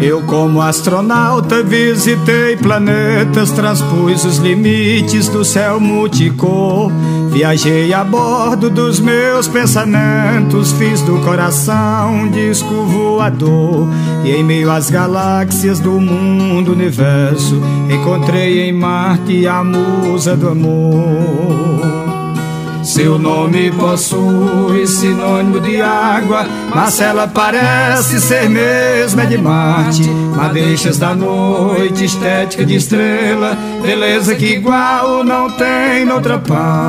Eu, como astronauta, visitei planetas, transpus os limites do céu multicor. Viajei a bordo dos meus pensamentos, fiz do coração um disco voador. E em meio às galáxias do mundo universo, encontrei em Marte a musa do amor. Seu nome possui sinônimo de água, mas ela parece ser mesmo de Marte. Madeixas da noite, estética de estrela, beleza que igual não tem noutra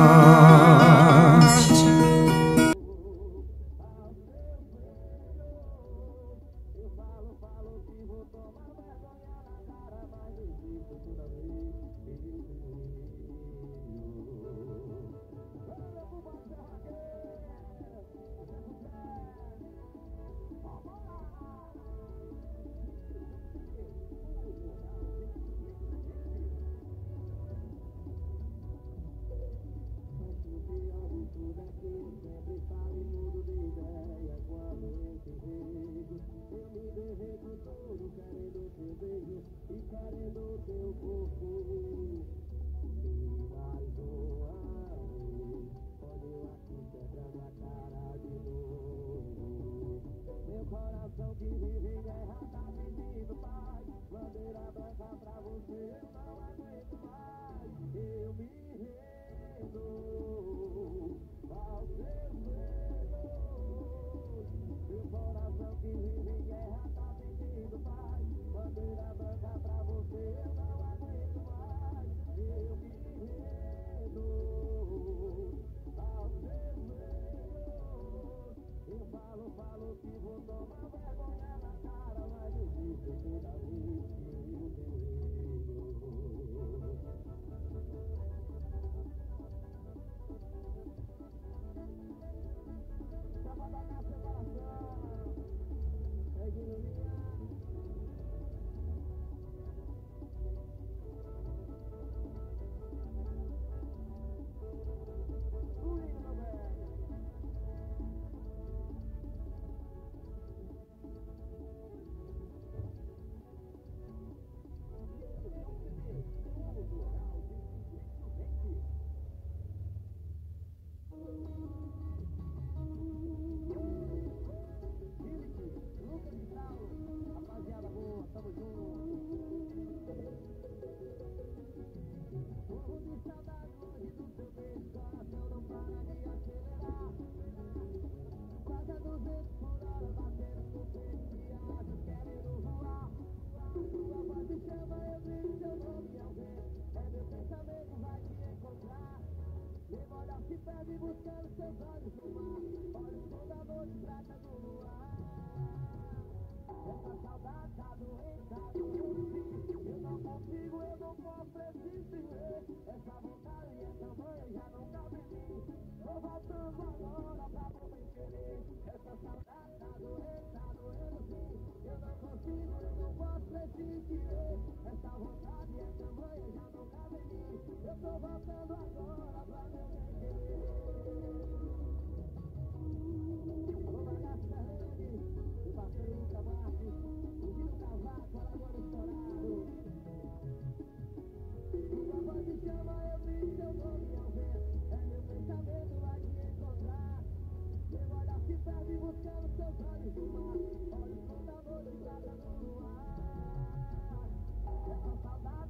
parte.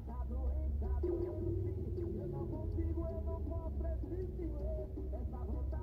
Eu não consigo, eu não posso resistir. Essa vontade